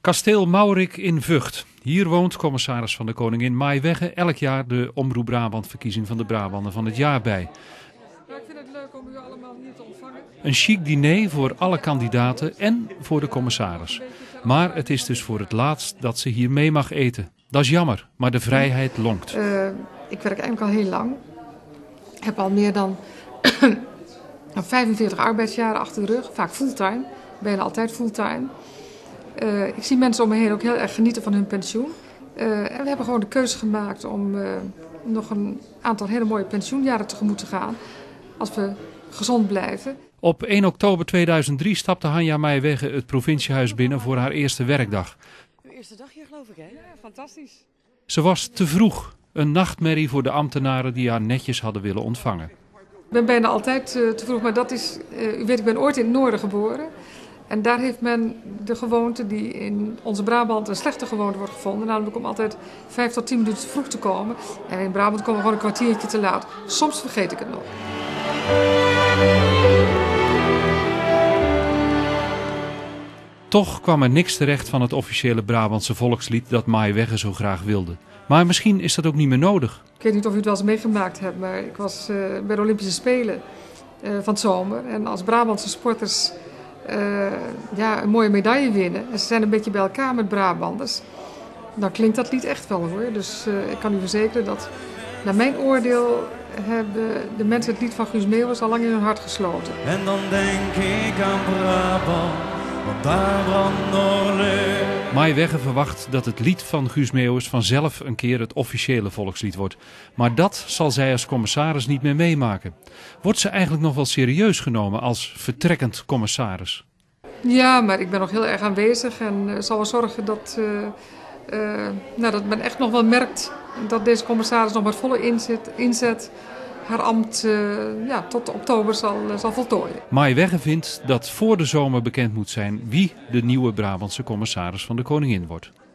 Kasteel Maurik in Vught. Hier woont commissaris van de Koningin Maaiwegge elk jaar de Omroep Brabant-verkiezing van de Brabander van het jaar bij. Ik vind het leuk om u allemaal hier te ontvangen. Een chic diner voor alle kandidaten en voor de commissaris. Maar het is dus voor het laatst dat ze hier mee mag eten. Dat is jammer, maar de vrijheid lonkt. Ik werk eigenlijk al heel lang. Ik heb al meer dan 45 arbeidsjaren achter de rug. Vaak fulltime. Bijna altijd fulltime. Ik zie mensen om me heen ook heel erg genieten van hun pensioen. En we hebben gewoon de keuze gemaakt om nog een aantal hele mooie pensioenjaren tegemoet te gaan. Als we gezond blijven. Op 1 oktober 2003 stapte Hanja Maaiwegge het provinciehuis binnen voor haar eerste werkdag. Uw eerste dag hier, geloof ik, hè? Ja, fantastisch. Ze was te vroeg. Een nachtmerrie voor de ambtenaren die haar netjes hadden willen ontvangen. Ik ben bijna altijd te vroeg, maar dat is... u weet, ik ben ooit in het noorden geboren. En daar heeft men de gewoonte die in onze Brabant een slechte gewoonte wordt gevonden. Namelijk om altijd 5 tot 10 minuten te vroeg te komen. En in Brabant komen we gewoon een kwartiertje te laat. Soms vergeet ik het nog. Toch kwam er niks terecht van het officiële Brabantse volkslied dat Maaiwegge zo graag wilde. Maar misschien is dat ook niet meer nodig. Ik weet niet of u het wel eens meegemaakt hebt, maar ik was bij de Olympische Spelen van het zomer. En als Brabantse sporters een mooie medaille winnen. En ze zijn een beetje bij elkaar met Brabanders. Dan klinkt dat lied echt wel hoor. Dus ik kan u verzekeren dat naar mijn oordeel hebben de mensen het lied van Guus Meeuwis al lang in hun hart gesloten. En dan denk ik aan Brabant, want daar brandt Noorleu. Maaiwegge verwacht dat het lied van Guus Meeuwis vanzelf een keer het officiële volkslied wordt. Maar dat zal zij als commissaris niet meer meemaken. Wordt ze eigenlijk nog wel serieus genomen als vertrekkend commissaris? Ja, maar ik ben nog heel erg aanwezig en zal wel zorgen dat men echt nog wel merkt dat deze commissaris nog met volle inzet haar ambt tot oktober zal voltooien. Maaiwegge vindt dat voor de zomer bekend moet zijn wie de nieuwe Brabantse commissaris van de Koningin wordt.